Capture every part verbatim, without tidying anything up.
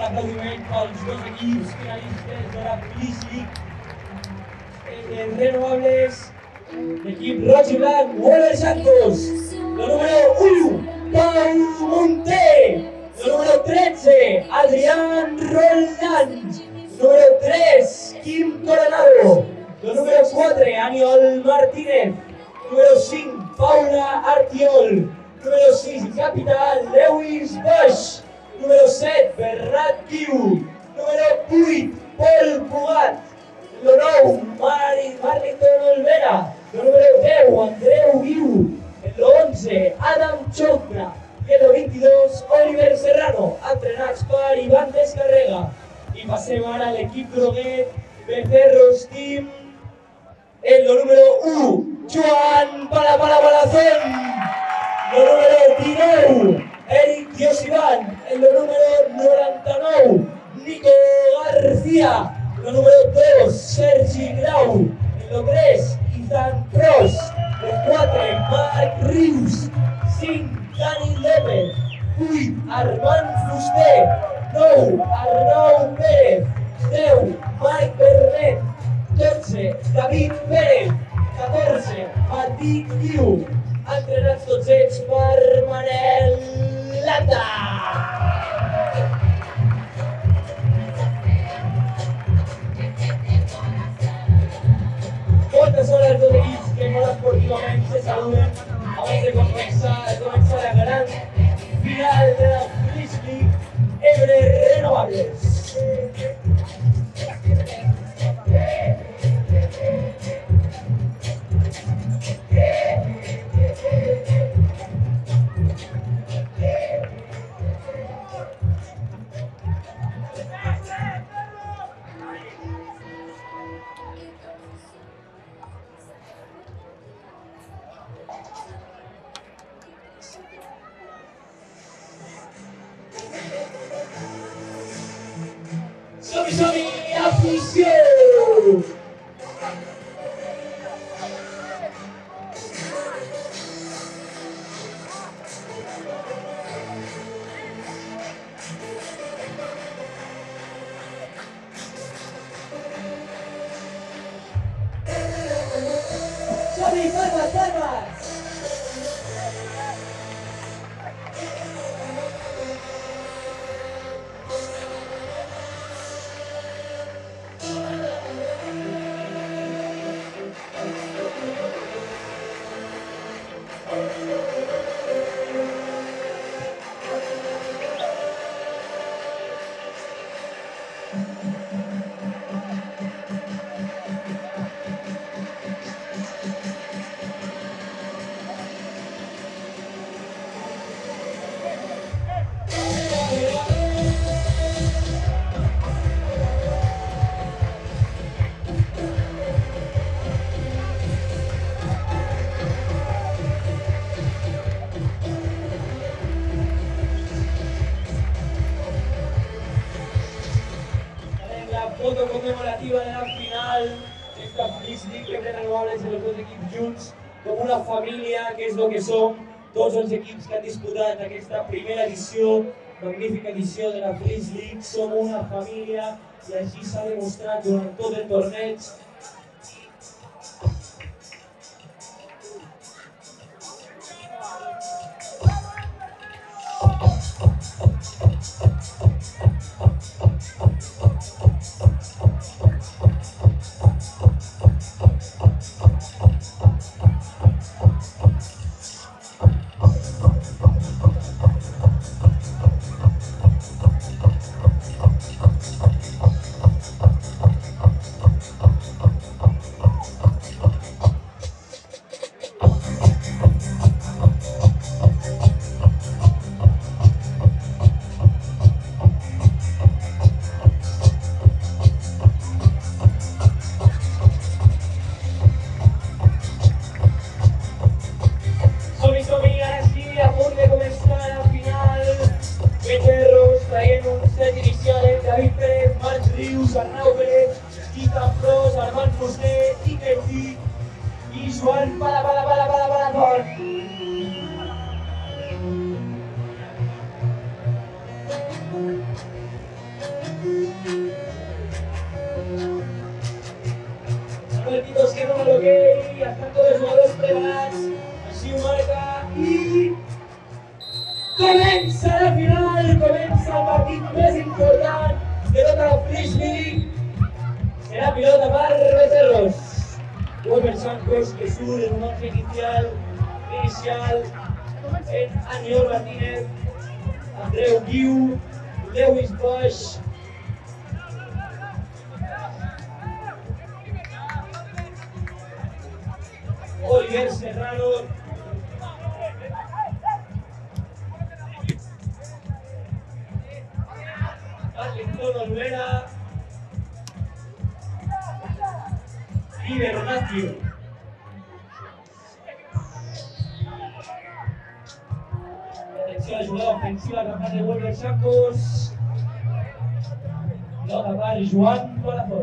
aplaudiment pels dos equips finalistes de la Feliç League. Els renovables, l'equip roig i blanc, Walter Santos. El número u, Pau Munté. El número tretze, Adrián Roldán. El número tres, Quim Coronado. El número quatre, Aniol Martínez. El número cinc, Paula Artiol. Número sis, capità Lewis Bosch. Número set, Bernat Guiu. Número vuit, Pol Cugat. El nou, Marlington Olvera. El número deu, Andreu Guiu. El onze, Adam Chocra. I el vint-i-dos, Oliver Serrano, entrenats per Ivan Descarrega. I passem ara a l'equip groguet, Becerros Team. El número u, Joan Palapalapalazón. El número dinou, Eric Diosivan. El número noranta-nou, Nico García. El número dos, Sergi Grau. El tres, Ethan Cross. El quatre, Marc Rius. cinc, Dani López. vuit, Armand Fuster. nou, Arnau Pérez. deu, Mike Bernet. dotze, David Pérez. catorze, Martí Guiu. Entrenats tots ells per Manel Landa. Moltes hores dos equips que molt esportivament se saluden abans de començar, de començar la gran final de la Feliç League Ebre Renovables. Som-hi, som-hi, afició! Som-hi, palmes, palmes! Foto conmemorativa de la final d'esta Feliç League Ebre Renovables de los dos equips junts com una família, que és el que som tots els equips que han disputat aquesta primera edició, magnífica edició de la Feliç League. Som una família i així s'ha demostrat durant tot el torneig. David Pérez, Marc Rius, Arnau Pérez, Ethan Cross, Armand Fuster, Iker Pi i Joan Palapalapalapalapalapalapal. l'equip més important de tota la Frisbee. Serà pilota per Becerros. Wolver Sancos que surt en un once inicial, inicial en Aniol Martínez, Andreu Guiu, Lewis Bosch, Oliver Serrano, Arlington Olvera y Bernatio. Atención a la jugada ofensiva capaz de Wolver Sancos. Pilota para Joan Palazón.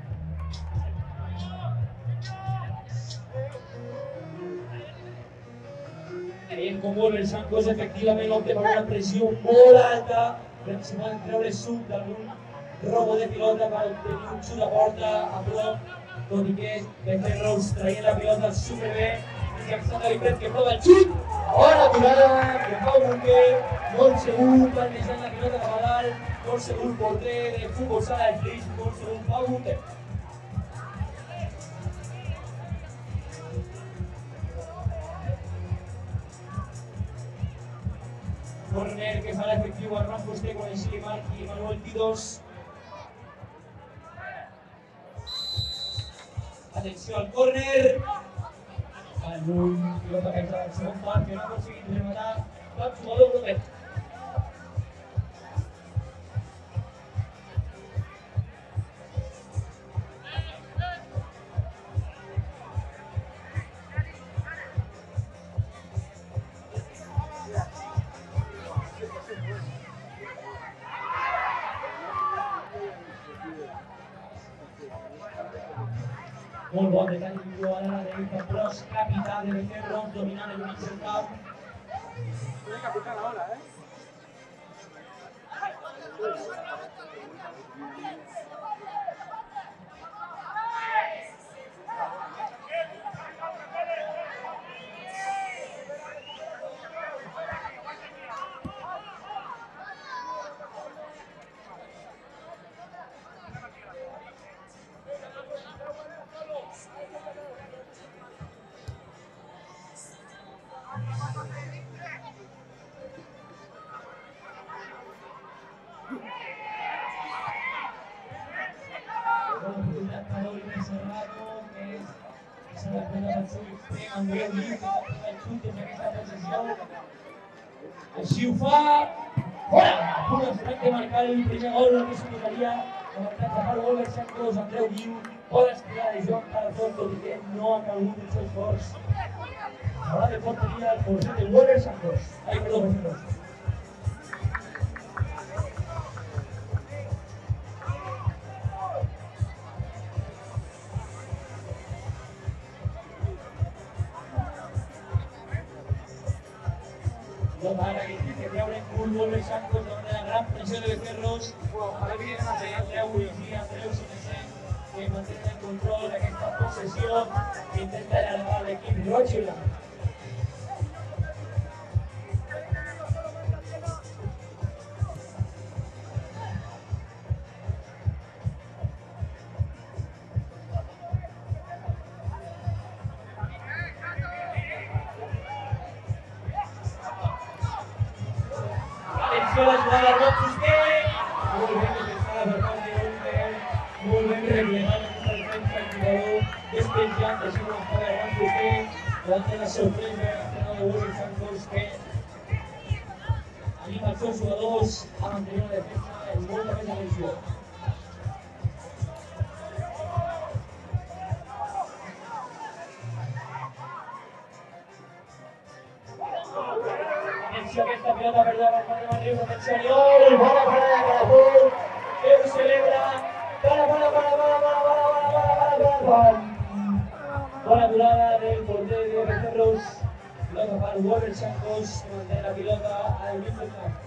Bien con Wolver Sancos, efectivament opta per una pressió molt alta, però si poden treure suc d'algun robo de pilota per obtenir un xut a porta a prop, tot i que Becerros traient la pilota superbé, i Alexander Lipet que prova el xut, bona aturada de Pau Bunker, molt segur, plantejant la pilota cap a dalt, molt segur porter de futbol sala del Flix, molt segur Pau Bunker. Corner que farà efectiu a Ran Fuster con el Silimarc i Manuel Tidos. Atenció al córner. En un pilota que entra al segon part que no ha aconseguit rematar cap jugador proper. Molt bon detall individual a la dreta, Bros, capità de Becerros, dominant el mig del camp. Tiene capitán ahora, ¿eh? Així ho fa, fora! A punt de marcar el primer gol, el que significaria l'avantatge per Wolver Sancos, Andreu Guiu, bona estirada de Joan Palazón, tot i que no ha calgut el seu esforç. Ara de porteria el porter de Wolver Sancos. Ai, perdó, Becerros. Para que treure cul Wolver Sancos davant de la gran pressió de Becerros. Ara viene Andreu i Andreu Sinesen que mantenen el control d'aquesta possessió que intenta allargar l'equip roig i blanc. La jugada de Fuster, molt ben defensada per part de Wolver, molt ben replegant en una defensa el jugador despenjant, deixant una jugada de Fuster, davant de la sorpresa del entrenador de Wolver Sancos que anima els seus jugadors a mantenir una defensa en molta més atenció. Aquesta pilota perdida per part de Manriu, atenció Aniol, bona parada de Palazón, que ho celebra, para, para, para, para, para, para, para, para, para, bona aturada del porter de Becerros, pilota per Wolver Sancos, que manté la pilota al mig del camp.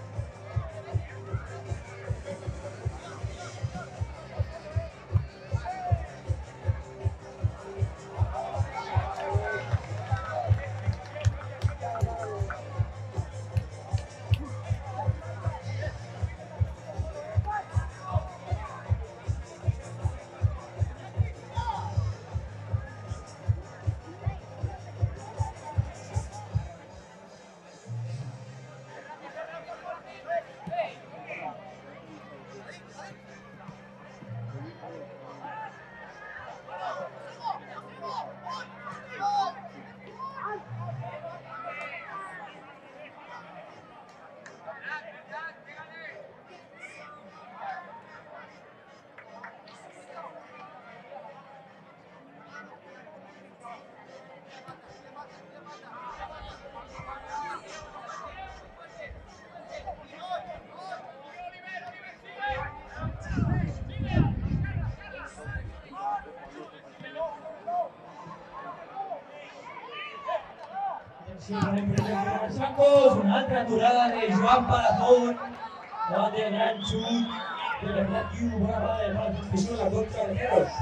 Sacos, una altra aturada de Joan Palazón, davant del gran xut de Bernat Guiu, bona part de la transmissió de la contra de Cerros.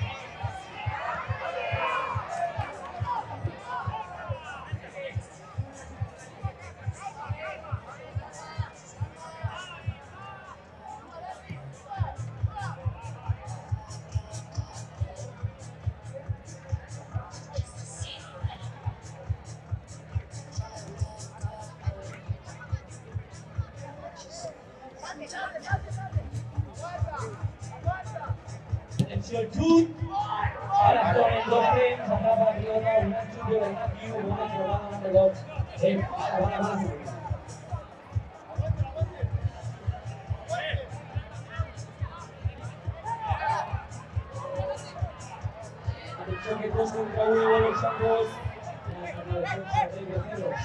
Atenció el xut, Palazón en dos temps, atrapa la pilota, un gran xut de Bernat Guiu, bona trobada amb el rellotge. Eh, bona base. Atenció que dos contra uno igual los Sacos en la defensa de Cerros.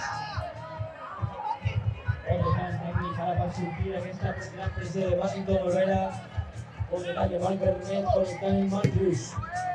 Gran tècnic ara per sortir aquesta gran pressió de Washington Olvera. O de la que va el Bernet connectant el Marcus.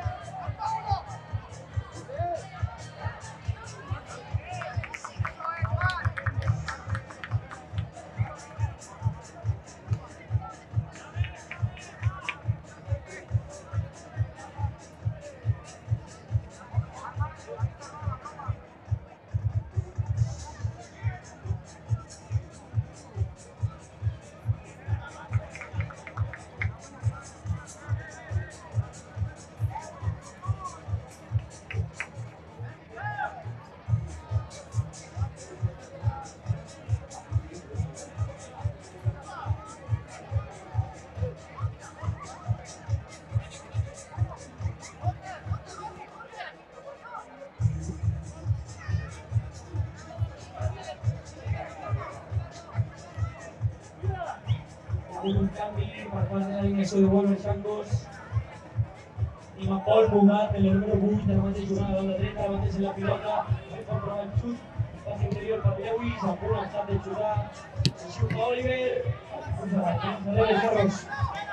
Un canvi per part de l'alineació de Wolver Sangos. Tenim a Pol Mugat, el número vuit, de la mateixa jugada a la dreta, la mateixa la pilota. Hem comprovat el xut, pas interior per Lewis, a punt al cap de jugar. Se xuta Oliver, punts a la defensa de les Cerros.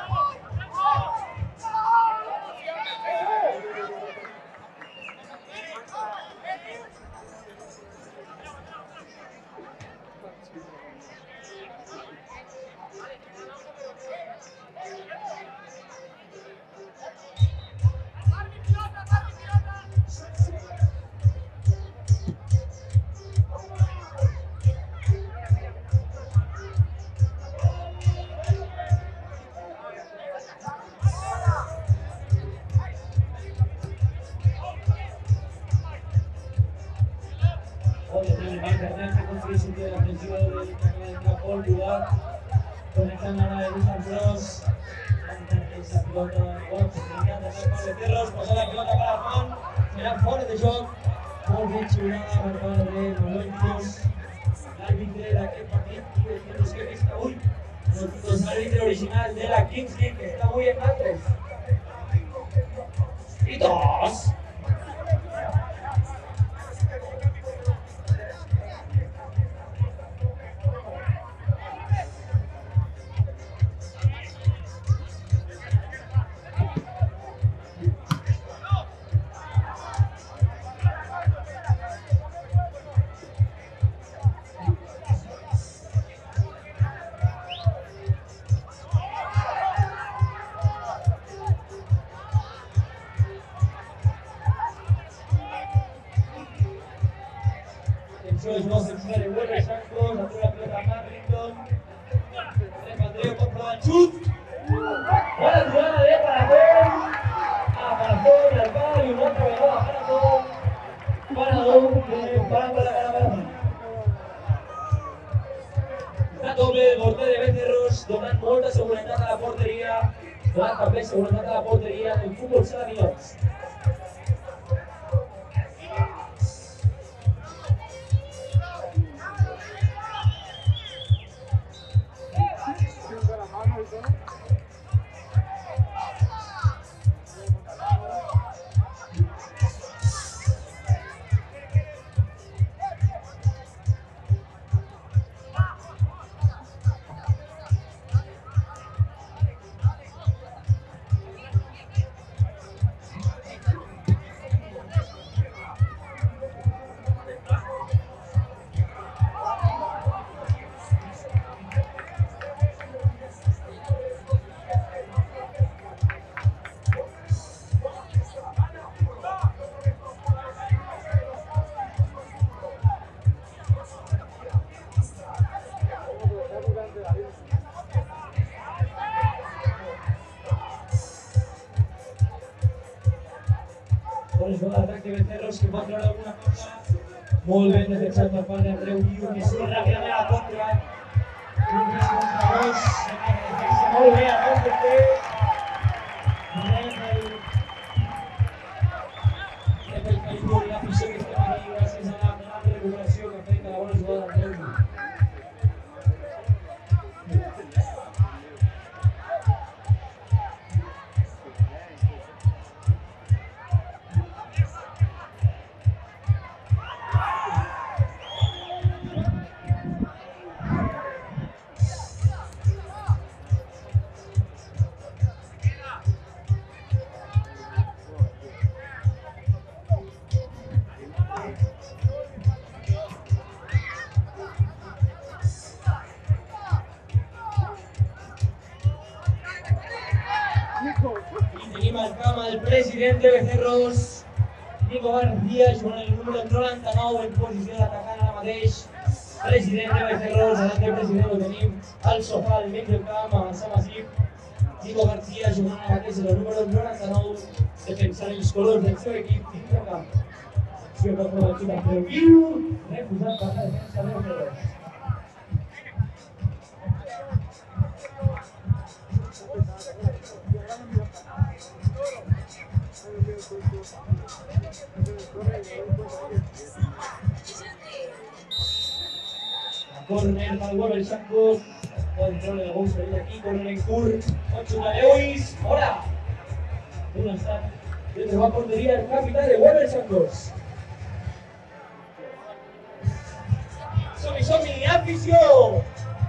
De la ofensiva del Pol Mugat, conectant ara de Luis Ambrós, esa pilota, bueno, se tenia de ser Pablo Cerros, posa la pilota per al fons, serà fora de joc, molt ben xiulada per part de Manuel l'àrbitre d'aquest partit, i després que està avui, l'àrbitre original de la Kings League, que està avui en altres. I dos! Es una ofensiva de Wolver Sangos, hace la pelota a Marlington. Repandreo contra el xut. Buena jugada de Palazón. A Palazón, al palo y una altra vegada a Palazón. Palazón, parando la cara Palazón. Està doble el porter de Becerros, donant molta seguretat a la porteria. Donant també seguretat a la porteria del futbol sala Millors. Santos que pot treure alguna cosa. Molt ben defensat per part d'Andreu Guiu, que surt ràpidament a la contra. Un tres contra dos, defensa molt bé a dos de fer. Rep el... Rep el carinyo i l'afició que estem aquí gràcies a la gran recuperació que ha fet a la bona jugada d'Andreu Guiu. Y tenim al camp el president de Becerros, Nico García, jugant el número noranta-nou en posició d'atacant ara mateix. President de Becerros, adelante president, lo tenim al sofà al mig del camp, avançant així. Nico García jugant ara mateix el número noranta-nou, defensant els colors del seu equip dins del camp. Acció contra l'equip Andreu Guiu, refusat per la defensa de Becerros. Corner para el Wolver Santos. Control de gol salir aquí. Corner en Cur. ocho de Lewis. ¡Hola! Una está. Desde la portería el capitán de Wolver Santos. ¡Somi, somi! ¡Afición!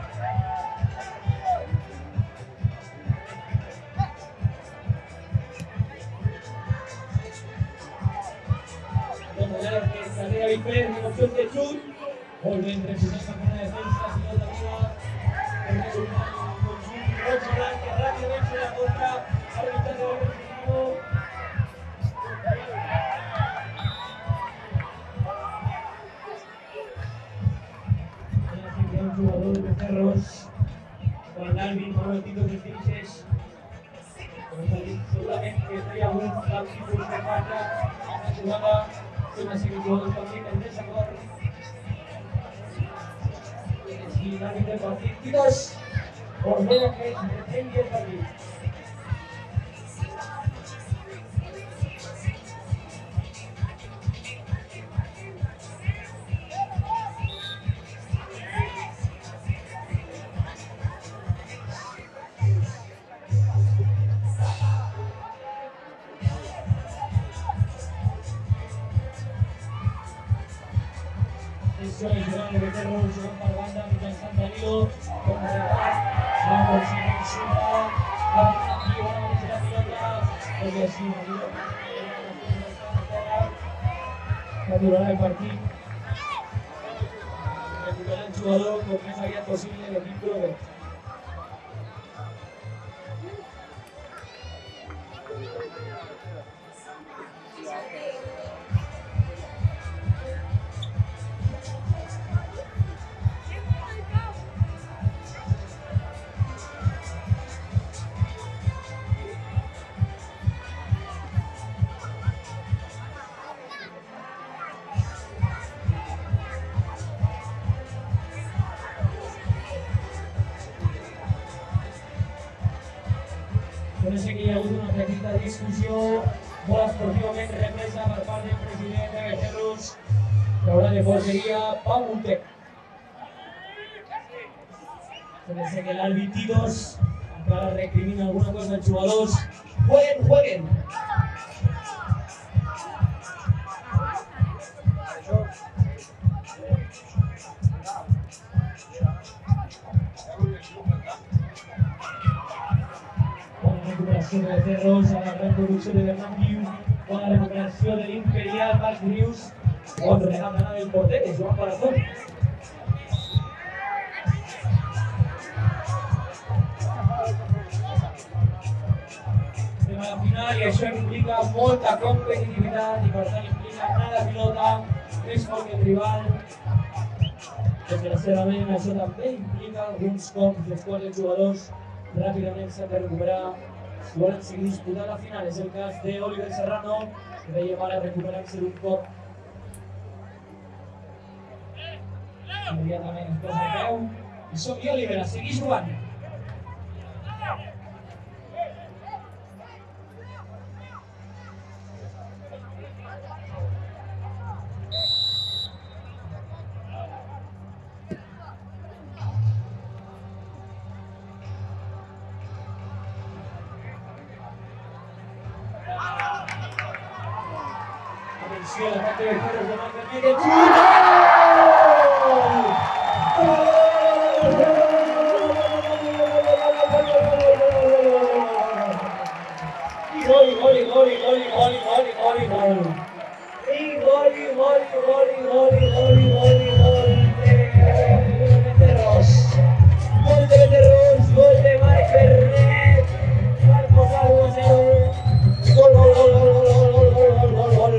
Donde ya que saldría Viper, en opción de chut. Volven representa con la defensa, pilota viva. El resultado con su Rocha Blanca, rápidamente la contra. Ahora está de Wolver Santos. Un jugador de Becerros. Con Alvin, Manuelito de Finises. Seguramente estaría un tipo de falta. La jugada es una serie de jugadores también en desacuerdo. Y el árbitro del partido ordena que se detenga el partido. Atención, jugando de Becerros, jugando para la banda, mitjançant Danilo, com a rebat, va per si no insulta, va per aquí, va a la pilota, perquè així Danilo aturarà el partit, recuperarà el jugador com més aviat possible l'equip groguet. Parece que hi ha hagut una petita discussió molt esportivament represa per part del president de Becerros, que haurà de porteria Pau Montec. Parece que l'àrbit Titos encara recrimina alguna cosa als jugadors. Jueguen, jueguen! Recuperació de Becerros a la gran producció de Bernat Guiu, bona recuperació de l'Imperial Marc Rius, bon regat d'anar del porter, que Joan Parazón. Estem a la final i això implica molta competitivitat i per tant implica anar a la pilota més fort que el rival. Desgraciadament això també implica alguns cops dels quals els jugadors ràpidament s'han de recuperar si volen seguir disputant la final. És el cas d'Oliver Serrano, que va a llevar a recuperarse un cop. Inmediatament es posa de peu i som i Oliver a seguir jugant. Atenció, l'atac de Becerros de Marc Benítez. Gol, gol, gol, gol, gol, gol, gol, gol. Y gol, gol, gol, gol, gol, gol, gol de Becerros. Gol de Becerros, gol de Marc Bernet. Marcos Albo cero. Gol, gol, gol, gol, gol, gol, gol, gol, gol.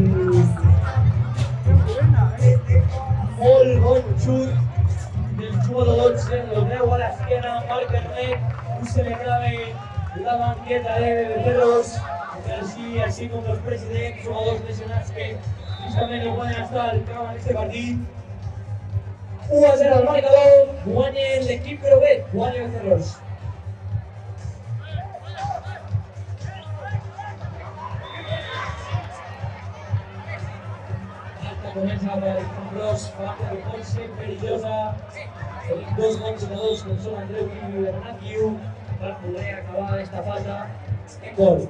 Molt bon xut del jugador dotze, el deu a l'esquena, Marc Bernet, ho celebrava la banqueta de Becerros, però sí, així com els presidents, jugadors lesionats que justament no poden estar al camp en aquest partit. u a zero al marcador, guanya l'equip groguet, guanya Becerros. Comença per Ambrós, falta de Ponce, perillosa. Tenim dos bons jugadors com són Andreu Guiu i Bernat Guiu per poder acabar aquesta falta en gol.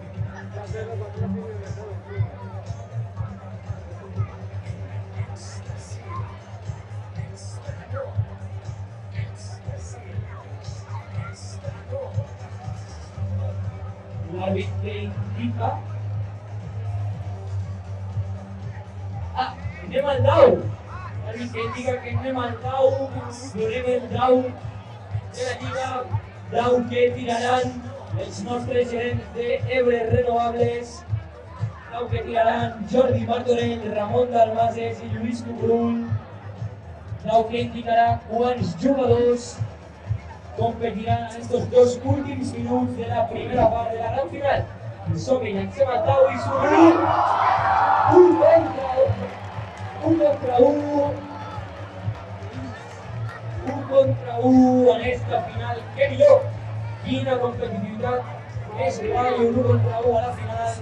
L'àrbitre indica anem al dau. L'àrbitre que indica que anem al dau, donem el dau de la Lliga, dau que tiraran els nostres gerents d'Ebre Renovables, dau que tiraran Jordi Martorell, Ramon Dalmases i Lluís Cucurull, dau que indicarà quants jugadors competiran en estos dos últims minuts de la primera part de la gran final. Som-hi, llancem al dau i s'obrim un contra un contra un, un contra un en esta final. Què millor? Quina competitivitat més gran i un contra un a la final.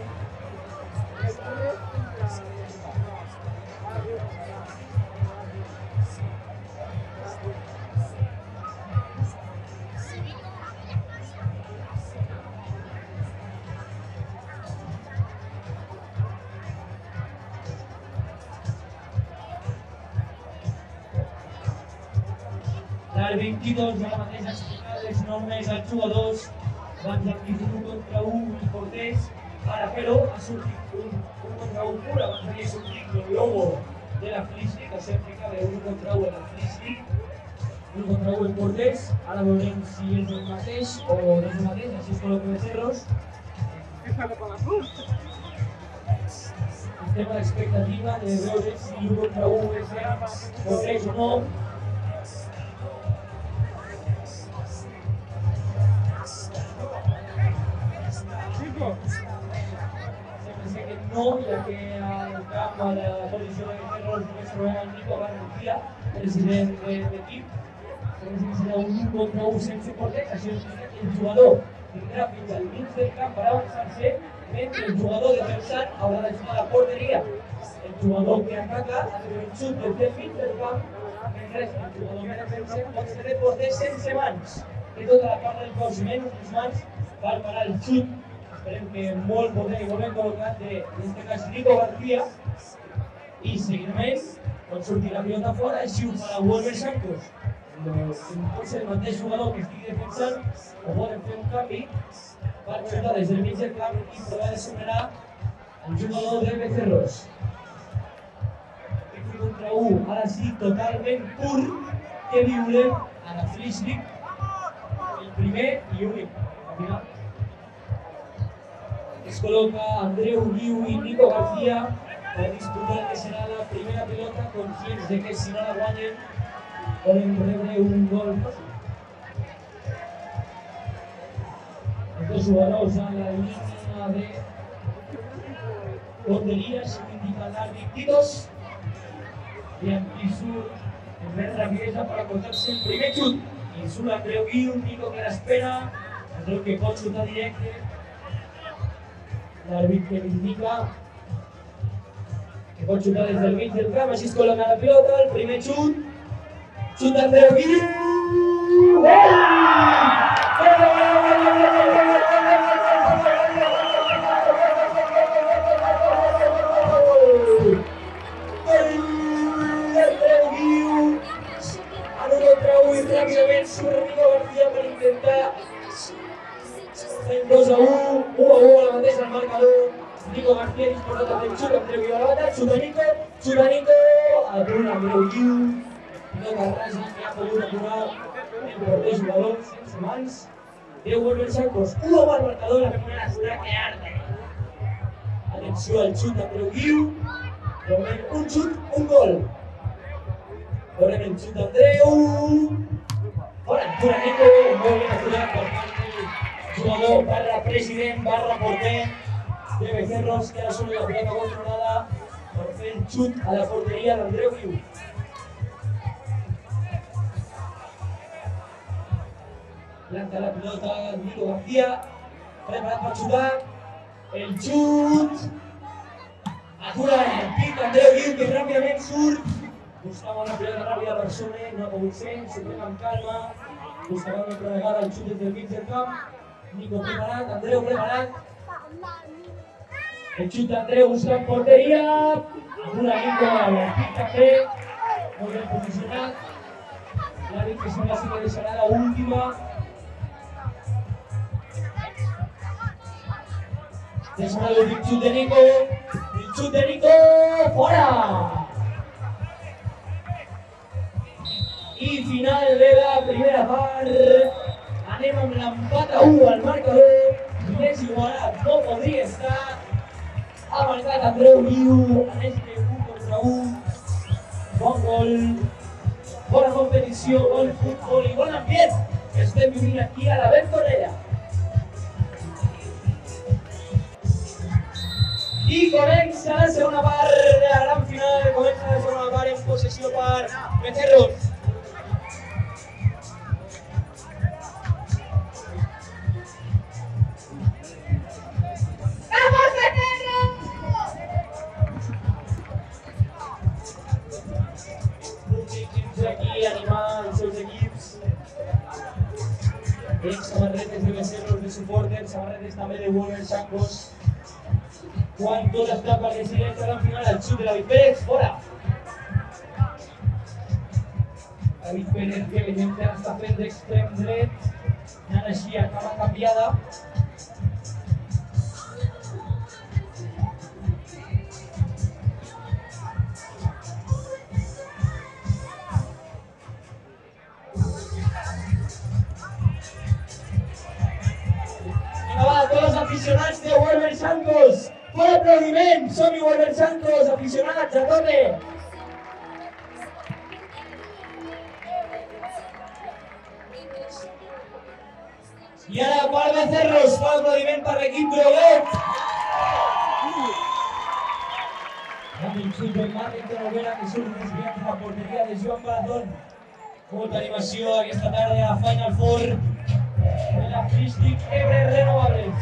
Al vint-i-dos ja mateix ha explicat les normes als jugadors abans d'actitud un contra un i porters. Ara però ha sortit un, un contra un pur, abans havia sortit el logo de la Fleece League, que sempre que ve un contra un en la Fleece League, un contra un en porters. Ara veurem si és el mateix o no és el mateix, així es col·loca Becerros. Estem a l'expectativa de veure si un contra un és porters o no. Sembla ser que no, ja que al camp a la posició de Becerros només trobem el Nico García, president de l'equip. Sembla ser que serà un un contra un sense porters, això significa que el jugador tindrà fins al mig del camp per avançar-se, mentre el jugador defensant haurà d'ajudar a la porteria. El jugador que ataca ha de fer un xut des del mig del camp, mentre el jugador que defensa pot ser de porter sense mans. Té tota la part del cos menys les mans per parar el xut. Esperem que molt poder i molt ben col·locat de, en aquest cas, Nico García. I seguidament, quan surti la pilota fora, així ho farà Wolver Santos. Pot ser el mateix jugador que estigui defensant o poden fer un canvi per xutar des del mig del camp i provar de superar el jugador de Becerros. Un contra un, ara sí, totalment pur, que viurem a la Fleece League. El primer i únic. Al final es col·loca Andreu Guiu i Nico García per disputar que serà la primera pilota, conscients de que si no la guanyen poden rebre un gol. Els dos jugadors a la línia de portería, se indican árbitros. Bien, Pisur, en vez de rapidesa para cortarse el primer chut. Insula Andreu Guiu, único que l'espera. Andreu que pot xutar directe. L'àrbit que indica que pot xutar des del mig del camp, així es col·loca la pilota, el primer xut. Xut d'Andreu Guiu. Gol! Ràpidament surt Nico García per intentar fer dos a u, u a u a la mateixa al marcador. Nico García disposat a fer xut, Andreu Guiu a la banda, xuta Nico, xuta Nico, atura Andreu Guiu, pilota rasa que ha pogut aturar el porter jugador sense mans. Deu Wolver Sancos, u a u al marcador, la primera està que arde. Atenció al xut d'Andreu Guiu, de moment un xut, un gol. Veurem el xut d'Andreu. Fora, atura Nico, molt ben aturat per part del jugador barra president, barra porter de Becerros, que ara surt la pilota controlada per fer el xut a la porteria d'Andreu Guiu. Planta la pilota Nico García, preparat per xutar, el xut, atura el pit d'Andreu Guiu, que ràpidament surt. Buscava una pilota ràpida per Sone, no ha pogut ser, s'ho pren amb calma. Buscava una altra vegada el xut des del mig del camp. Nico preparat, Andreu preparat. El xut d'Andreu buscant porteria. Atura Nico al pic també. Molt ben posicionat. L'àrbit que sembla que deixarà l'última. Deixarà l'últim xut de Nico. El xut de Nico, fora! I final de la primera part. Anem amb l'empat a u al marcador. Més igualat no podria estar. Ha marcat Andreu Guiu en este u contra u. Bon gol. Bona competició, bon futbol i bon ambient que estem vivint aquí a la Bentorrella. I comença la segona part de la gran final. Comença la segona part en possessió per Becerros. Aquí animar els seus equips. Ells samarretes de Becerros de supporters, samarretes també de Wolver Sancos. Quan tot està per decidir esta gran final, el xut de David Pérez, fora. David Pérez que veiem que està fent d'extrem dret, anant així a cama canviada. Tots els aficionats de Wolver Sancos, fort aplaudiment, som-hi Wolver Sancos, aficionats, a tope! I ara per Becerros, fort aplaudiment per l'equip groguet! Amb el xut del Marc Noguera que surt desviat de la porteria de Joan Barazón. Molta animació aquesta tarda a Final Four de la Fristic Ebre Renovables.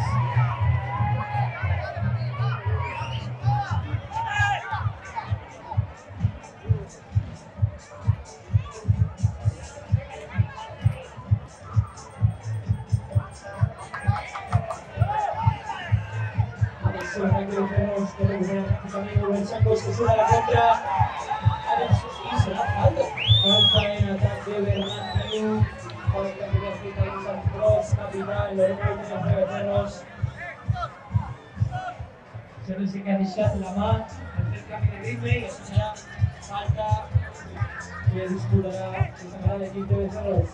Atenció, Frank de Ferros, que recupera pràcticament Wolver Sancos, que surt a la contra. Atenció, sí, serà falta. Falta en atac de Bernat Guiu. Falta que desfita en Sant Pros, capital, l'Europa de Becerros. Becerros que ha deixat la mà per fer el canvi de ritme i això serà falta que disputarà que sacarà l'equip de Becerros.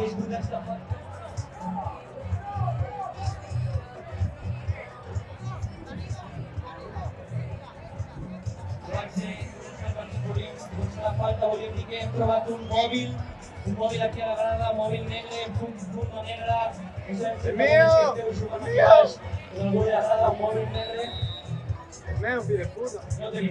disputar esta falta. La falta volvió Piqué, hem trobat un mòbil, un mòbil aquí a la grada, mòbil negre, punt, punta negra. No sabem si esteu jugant a baix, en algú de la grada, un mòbil negre. Es meu, fill de puta. No tenim.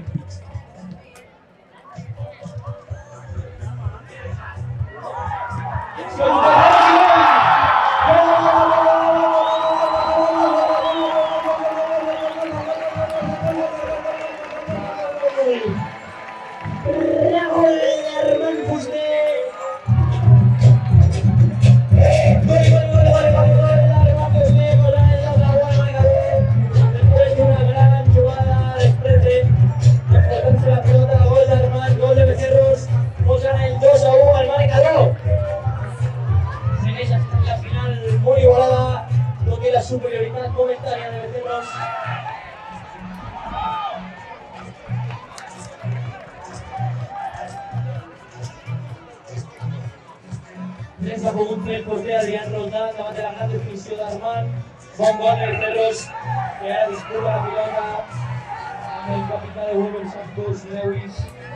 Superioridad momentaria de Becerros. tres a punt el porter Adrián Roldán davant de la gran definició d'Armand. Bon gol de Becerros, que ara disputa la pilota amb el capità de Wolverhampton, Lewis.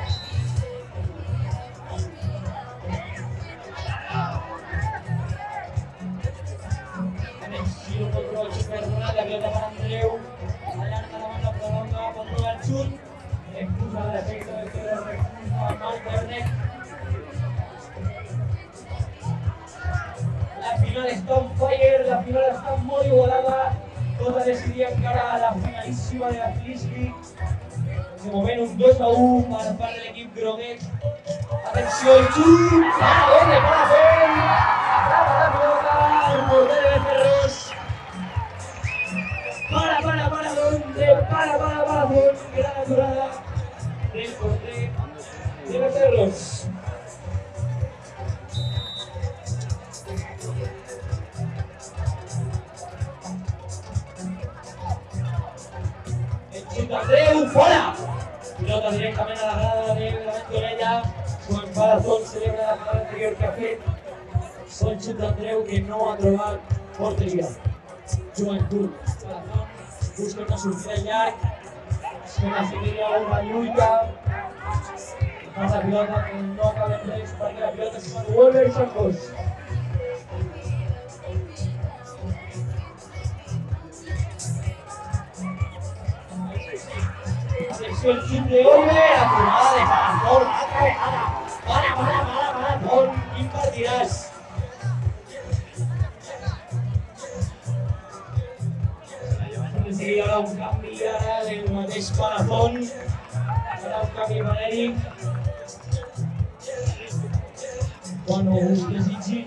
La pilota per Andreu, allarga la mà, prolonga, pot trobar el xut, excusa la defensa del Becerros, excusa el Marc Bernet. La final està on fire, la final està molt igualada, tot a decidir encara a la finalíssima de la Frisbee. De moment un dos a u per part de l'equip groguet. Atenció, el xut, para donde, para fent, atrapa la pilota, el porter de Becerros. Para, para, para, donde, para, para, para, donde, gran aturada del porter de Becerros. El xut d'Andreu, fora! Pilota directament a la grada de Ventonella. Joan Palazón celebra la jugada anterior que ha fet. Sol xut d'Andreu que no ha trobat porteria. Joan Palazón busca una sortida llarg, se necessitaria una lluita, passa la pilota que no acaba en res perquè la pilota es fa Wolverhampton. Atenció el xut de Oliver, aturada de Palazón, altra vegada, para, para, para, Palazón, quin partidàs. Hi haurà un canvi ara del mateix Palazón, hi haurà un canvi per Eric, quan ho desitgi.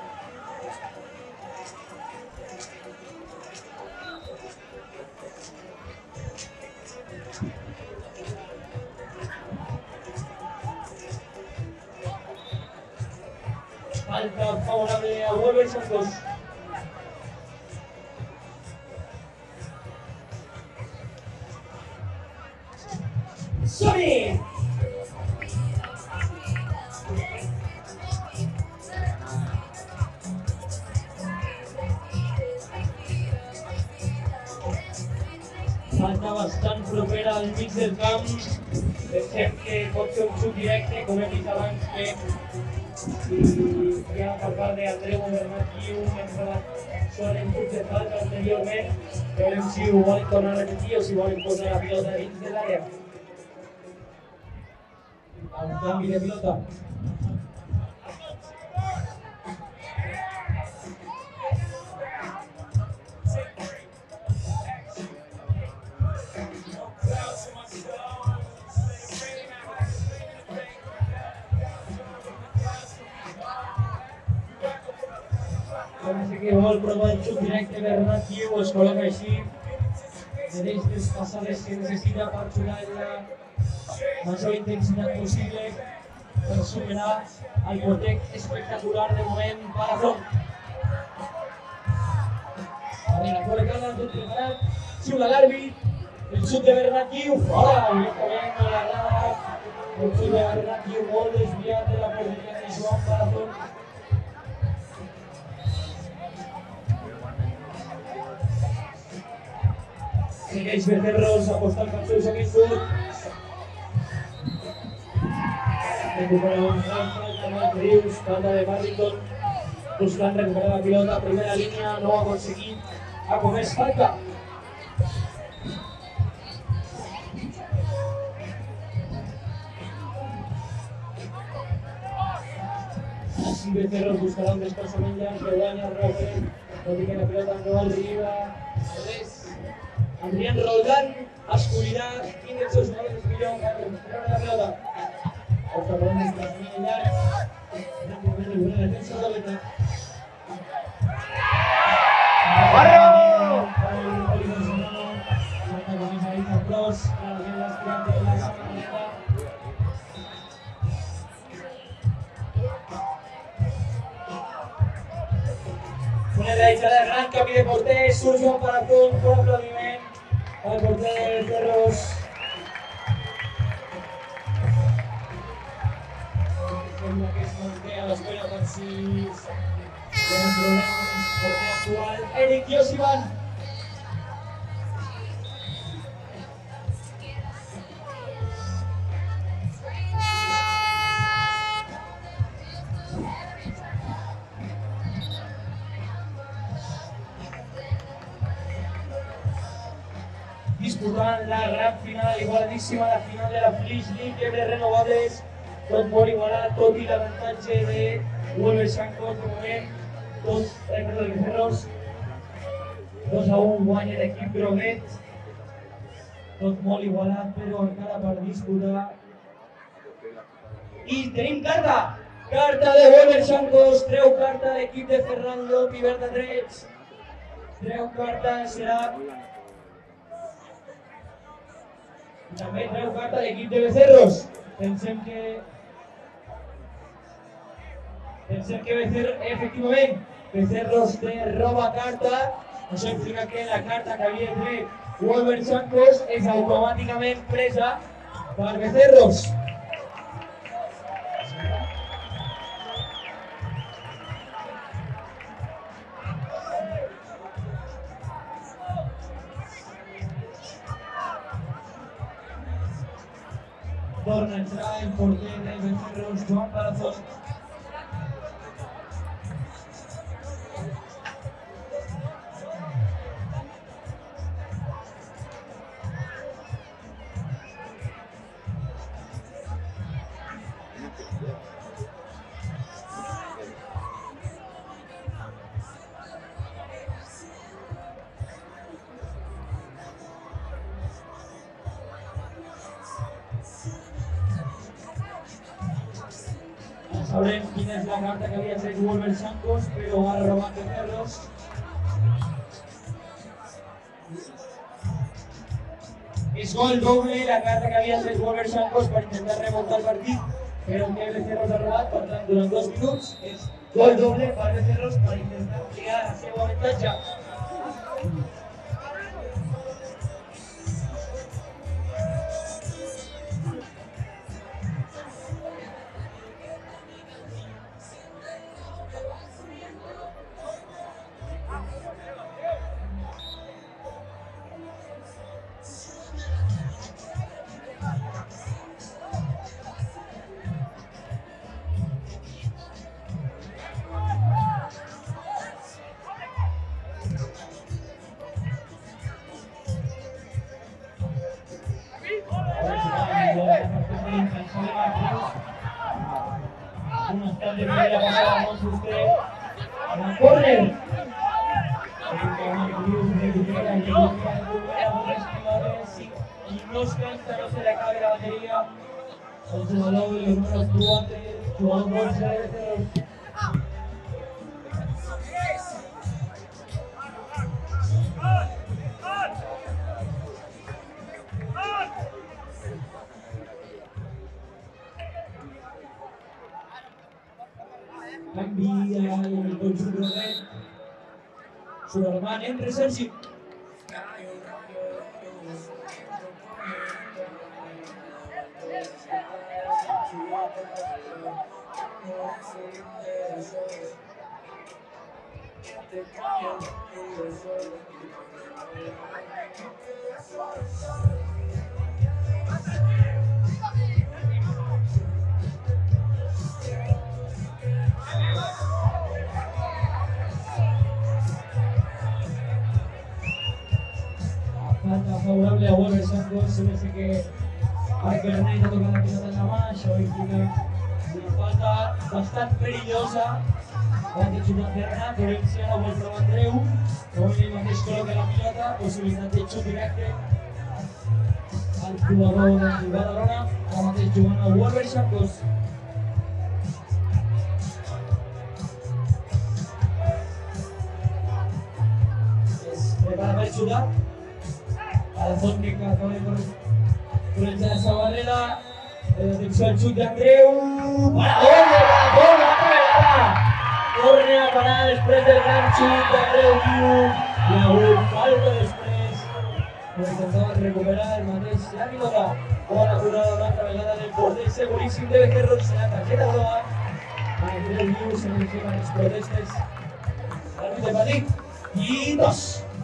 Falta favorable a Wolverhampton. Som-hi! Falta bastant propera al mig del camp. Pensem que pot ser un xut directe, com hem vist abans, que hi ha per part d'Andreu Bernat Guiu, hem trobat solen xuts de falta anteriorment. Veurem si ho volen tornar a repetir o si volen posar la pilota dins de l'àrea. Un canvi de pilota. Sembla que vol provar el xut directe Bernat Guiu, es col·loca així. De les passades que necessita per jugar en la major intensitat possible per superar el porter espectacular de moment Palazón. A veure, col·locada, tot preparat, xiula l'àrbit, el xut de Bernat Guiu, fora, directament a la grada, el xut de Bernat Guiu molt desviat de la porteria de Joan Palazón. segueix Becerros apostant pel seu segon surt. Recupera un gran falta Marc Rius, falta de Barrington. Buscant recuperar la pilota, primera línia, no ho ha aconseguit. Ha comès falta. Així Becerros buscarà un desplaçament llarg que guanya Roger, tot i que la pilota no arriba a res. Adrián Roldán escollirà quin dels seus jugadors és millor per recuperar la pilota. Opta per un desplaçament llarg, ràpidament recupera la defensa de l'Eta. ¡Barro! Oliver Serrano, falta con esa Isa Pros, clarament l'aspirant de la Samarreta. Una realitzada de gran canvi de porter, surt Joan Parazón, un aplaudiment al porter de Becerros. Sembla que es manté a l'espera per si hi ha problemes amb el porter actual. Eric Josivan. Disputant la gran final igualadíssima, la final de la Fleece League de renovables, tot molt igualat, tot i l'avantatge de Wolverhampton de moment, tot el de Becerros, dos a un guanya l'equip groguet, tot molt igualat, però encara per disputar. I tenim carta! Carta de Wolverhampton, treu carta l'equip de Fernando Piberta Drets, treu carta, serà també treu carta l'equip de Becerros. Pensem que... Pensem que Becerros, efectivament, Becerros té roba carta. Això implica que la carta que havia tret Wolverhampton és automàticament presa per Becerros. Torna a entrar el porter de Becerros, Joan Parazón. Sabrem quina és la carta que havia tret Wolverhampton, però ha robat Becerros. És gol doble la carta que havia tret Wolverhampton per intentar remuntar el partit, però que Becerros ha robat, per tant, durant dos minuts és gol doble per Becerros per intentar triar el seu avantatge. Una estat de primera passada amb vostè en el córner. I no es cansa, no se le acabe la batería. El jugador de los números cuatro, jugador bolsa de Becerros. Canvia el conjunt groguet. Sulerman entra Sergi. Falta favorable a Wolverhampton, se me hace que Michael Reina toca la pelota en la malla, hoy tiene una falta bastante peligrosa. Bate chuta Bernat, por iniziano contro Andreu, poi il mateix col·loca la pilota, possibilitat de xut directe al jugador del Badalona, ara mateix jugant al Wolverhampton. Es prepara per xutar, a la zona que acaba de col·legiar esa barrera, atenció al xut d'Andreu, para doble, para doble, altra vegada! Torna a parar després del gran xut d'Andreu Guiu. Hi ha hagut falta després. Però intentava recuperar el mateix la pilota. Bona curada una altra vegada del porter seguríssim de Becerro. Serà targeta groga. Andreu Guiu se n'enfima les protestes. L'àrbitre de partit. I dos.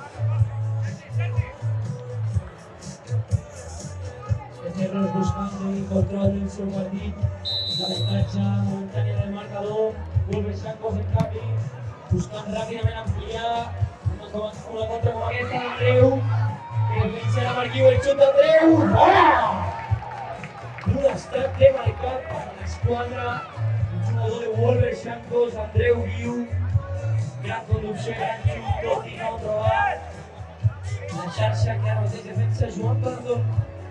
Becerro buscant el control del seu partit. L'avantatge momentània del marcador. Wolverhampton en canvi, buscant ràpidament ampliar una, una contra com aquesta d'Andreu, que defensa la Marquiu, el xut d'Andreu, fora! Un estat de marcat per l'esquadra, el jugador de Wolverhampton, Andreu Guiu, gran conducció, gran xut, tot i no trobar la xarxa que ara mateix defensa Joan Pardón.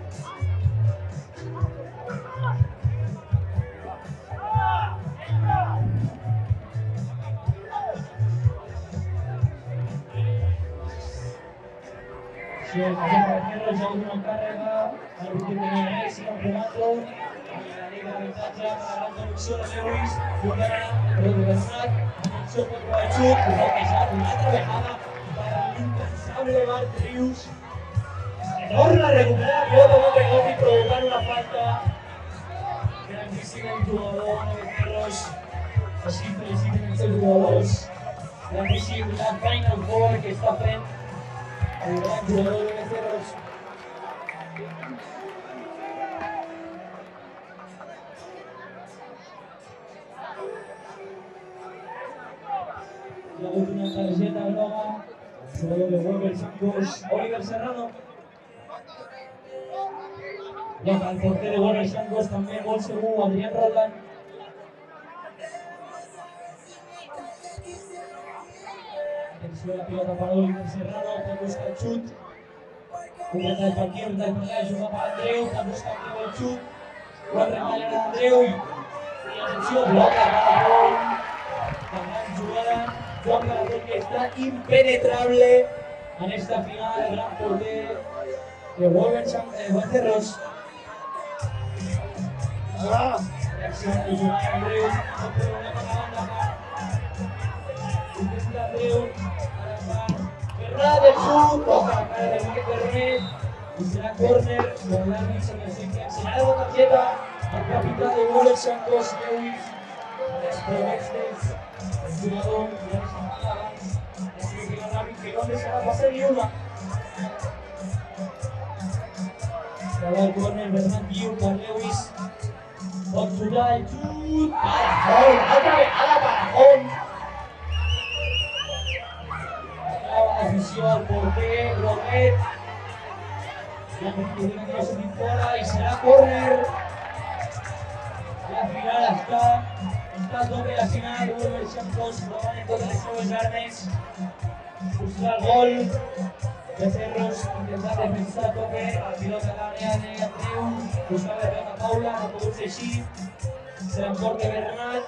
Si el Becerro ya última carrera, al último nivel, sigan jugando. La liga de ventaja para la gran conducción de Lewis, jugará el de Bernat, conducción contra el xut, que pesar una altra vegada para el incansable Bart Rius. Torna a recuperar la pilota contra Gotti, provocant una falta. Grandíssim el jugador de Becerros, així feliciten els seus jugadors. Grandíssim la Final Four que està fent el gran jugador de Becerros. Hi ha hagut una targeta groga, el jugador de Wolverhampton, Oliver Serrano. Toca el porter de Wolverhampton també molt segur, Adrián Roldán. Atenció a la pilota per Oliver Serrano, que busca el xut. Completa el partit, el partit juga per Andreu, que busca Andreu el xut. Quan retallen Andreu. I atenció, bloca Galatón. La gran jugada, Joan Galatón, que està impenetrable en esta final, el gran porter de Wolverhampton, de Becerros. Reacciona el jugador Andreu, no té una banda. Intenta Andreu, ara fa Bernat el xut, toca la cara de Michael René, i serà córner, quan l'àrbitre se necessita. Serà de la targeta al capità de Wolverhampton, Lewis, les protestes del jugador, ja les han abans, que l'àrbitre que no deixarà passar ni una. Serà el córner, Bernat Guiu per Lewis. Pot xutar el xut, Parajón, altra vegada Parajón. Acaba l'afició al porter, Robert. La perjudica que no sortit fora i serà córner. La final està, està a tope la final, Wolverhampton provant en totes les seues armes. Buscar el gol. Becerros intentant defensar a tope, la pilota a l'àrea d'Andreu, buscar la pilota Paula, no pot ser així, se l'emporta Bernat.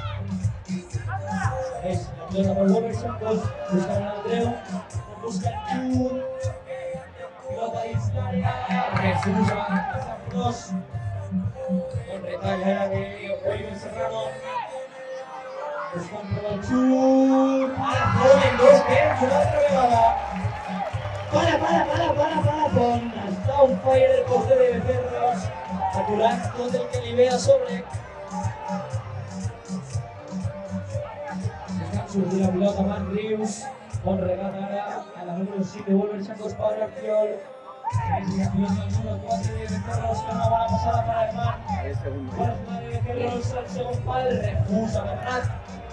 És la pilota per Wolverhampton, buscar l'Andreu, no busca el xut, pilota dins l'àrea, refusa, passa per dos, bon retall ara de Oliver Serrano, buscant per el xut, ara Foden, dos temps, una altra vegada. Para, para, para, para, para, Pon. Està on fire el porter de Becerros, aturant tot el que li ve a sobre. Estan Sortir la pilota Marc Rius, bon regat ara a la número cinc de Wolverhampton, Pau Artiol. És la pilota del número quatre de Becerros, que una bona passada per Armand. Bona de Becerros, el segon pal, refusa Bernat.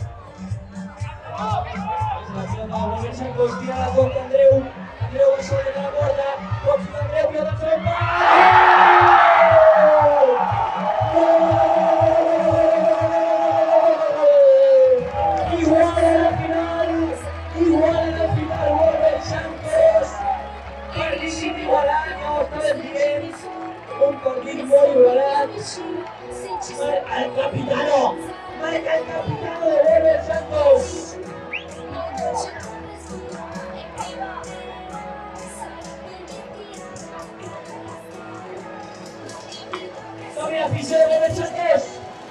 És la pilota de Wolverhampton, tira la contra Andreu. Andreu va sobre la porta, cop d'Andreu, pilota al segon pal! Igual en la final, igual en la final, Wolverhampton. Partit igualat, no està dient, un partit molt igualat. El capitano, marca el capitano de Wolverhampton. Som l'afició de Wolverhampton.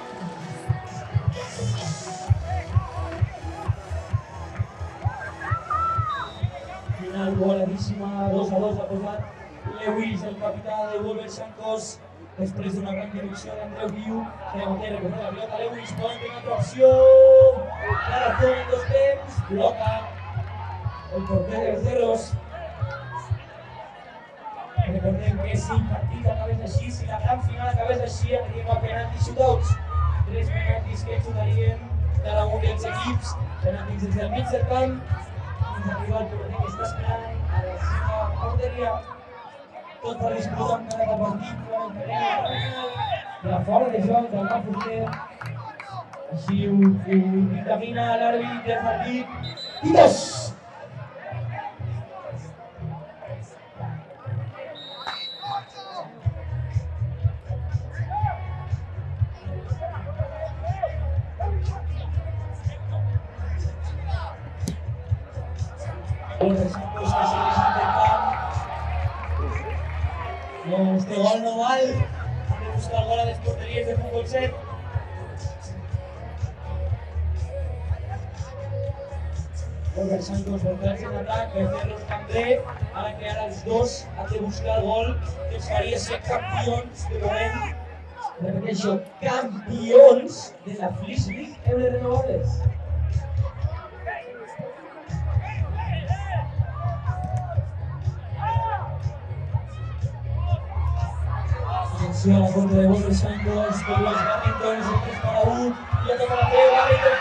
Final igualadíssima, dos a dos ha posat Lewis, el capità de Wolverhampton, després d'una gran direcció d'Andreu Guiu, que no té recupera la pilota. Lewis poden tenir altra opció, la razón en dos temps, bloca el porter de Becerros. Recordem que si el partit acabés així, si la gran final acabés així, aniríem a penaltis shootouts. Tres penaltis que xutarien cada un dels equips, penaltis des del mig del camp, fins a arribar al porter que està esperant a la seva porteria. Tot per disputar amb cada partit, com el terreny de fora de joc del camp porter. Així ho dictamina l'àrbit del partit. Titos! Wolverhampton que segueix intentant. No, este gol no val. Han de buscar el gol a les porteries de Futbol set. Wolverhampton centrats en atac, Becerros també. Ara que ara els dos han de buscar el gol que els faria ser campions de moment. Repeteixo, campions de la Fleece League Ebre Renovables. Atenció a la contra de Wolverhampton, con los Barrington, es el tres para uno, ya toca la Andreu, Barrington,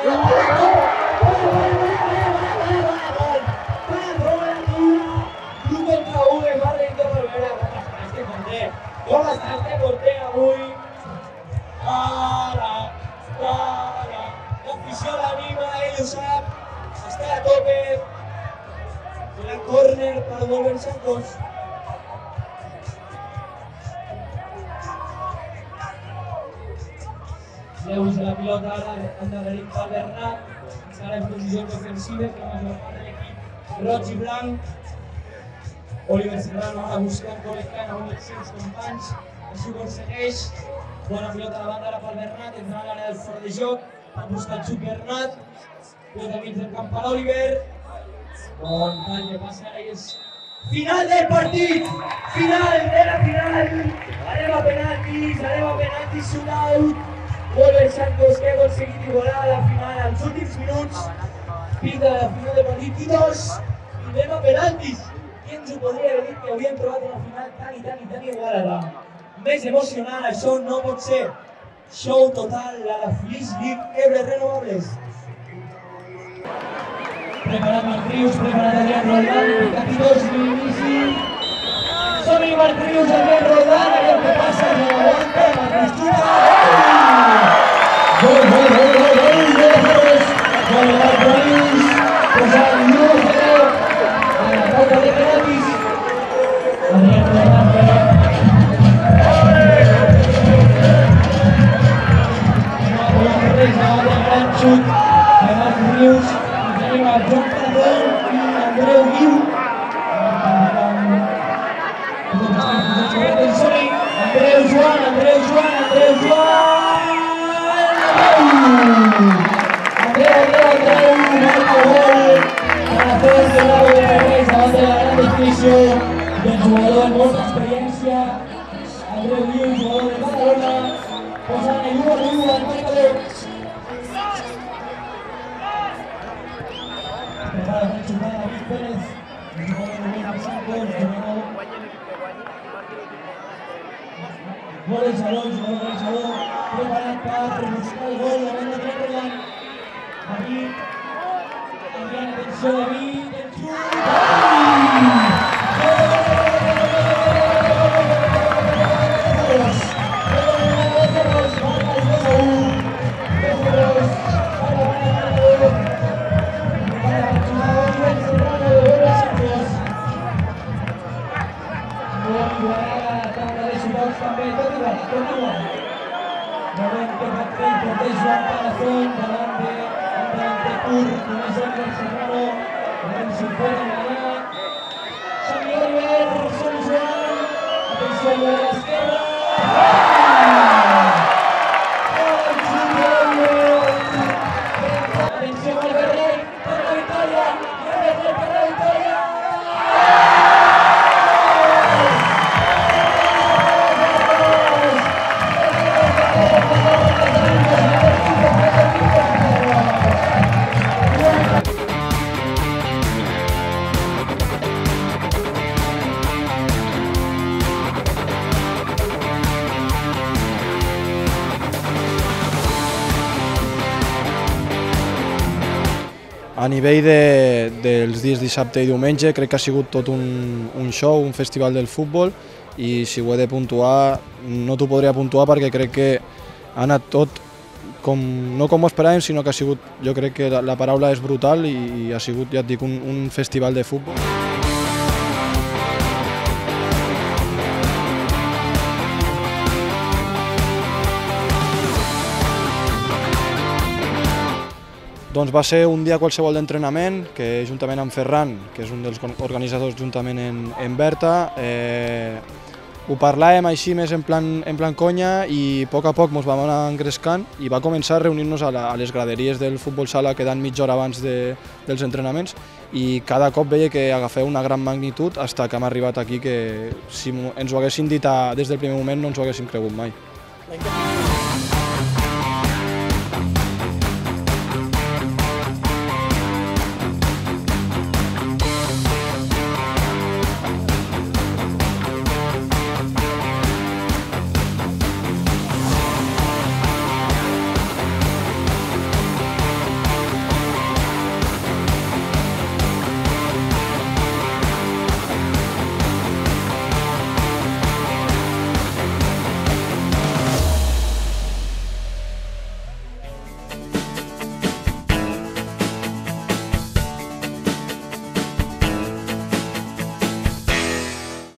uno contra uno, Barrington, volverá, este porter, ¿cómo está este porter avui? Para, para, l'afició l'anima, ell ho sap, està a tope, serà córner per Wolverhampton. Lewis a la pilota, ara endarrerit per Bernat, encara en posicions ofensives, la major part de l'equip roig i blanc. Oliver Serrano ara buscant, col·lectant a un dels seus companys, així ho aconsegueix. Bona pilota a la banda ara per Bernat, entrant a l'àrea del fora de joc, ha buscat Xuc Bernat, pilota mig del camp per Oliver. Bon tall que passa ara i és final del partit! Final de la final! Anem a penaltis, anem a penaltis, shootout! Wolverhampton que ha aconseguit igualar a la final als últims minuts. Pinta la final del partit, Titos, i anem a penaltis. Qui ens ho podria haver dit que hauríem trobat una final tan i tan i tan igualada? Més emocionant, això no pot ser. Show total a la Fleece League Ebre Renovables. Preparat Marc Rius, preparat Adrián Roldán, pica Titos i l'inici. Som-hi Marc Rius, Adrián Roldán, allò que passa és l'aguanta, Marc Rius xuta. Gol, gol, gol, gol, gol, gol, Becerros, gol de Marc Rius, posant l'u a zero a la pauta de penaltis. Adrián Roldán, però... No ha pogut fer res, no ha de gran xut de Marc Rius, i tenim a Joan Paradón i Andreu Guiu. Andreu Joan, Andreu Joan, Andreu Joan! Andreu, Andreu, Andreu, marca gol a la Fes de Bravo de Ferrés davant de la gran definició del jugador amb molta experiència, Andreu Guiu, jugador de Badalona, posant el u a u al marcador. Preparado para chutar David Pérez. El jugador de William Santos. Gol del Saló, jugador del Saló. Preparat per buscar el gol. La banda Trentregan. David. Adrián, atenció David. El xut. També, tot igual, tot igual. Moment que Martín porteix Joan Palazón davant de un davanter curt, només Òscar Serrano, veurem si ho pot enganyar. Xavi Oliver, Sant Joan, atenció a l'esquerra. Atenció al Verret, per la victòria, i el Verret per la victòria. A nivell de, dels dies dissabte i diumenge crec que ha sigut tot un, un show, un festival del futbol, i si ho he de puntuar no t'ho podria puntuar perquè crec que ha anat tot com, no com ho esperàvem, sinó que ha sigut, jo crec que la, la paraula és brutal i, i ha sigut, ja et dic, un, un festival de futbol. Doncs va ser un dia qualsevol d'entrenament, que juntament amb Ferran, que és un dels organitzadors juntament en, en Berta, eh, ho parlàvem així més en plan, en plan conya i a poc a poc ens vam anar engrescant i va començar a reunir-nos a, la, a les graderies del futbol sala quedant mitja hora abans de, dels entrenaments i cada cop veia que agafeu una gran magnitud fins que hem arribat aquí que si ens ho haguessin dit a, des del primer moment no ens ho haguessin cregut mai.